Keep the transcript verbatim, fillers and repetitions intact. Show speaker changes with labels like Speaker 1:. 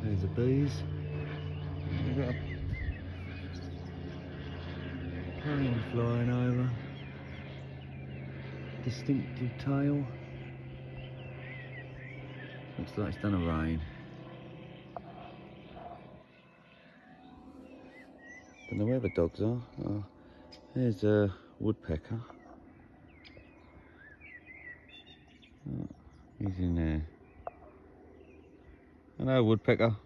Speaker 1: There's the bees. We've got a plane flying over. Distinctive tail. Looks like it's done a rain. Don't know where the dogs are. Oh, there's a woodpecker. Oh, he's in there. Hello, woodpecker.